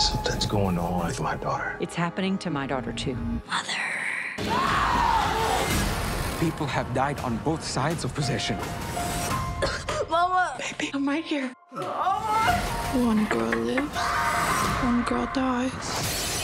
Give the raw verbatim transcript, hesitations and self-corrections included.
Something's going on with my daughter. It's happening to my daughter, too. Mother. People have died on both sides of possession. Mama! Baby, I'm right here. Mama! One girl lives, one girl dies.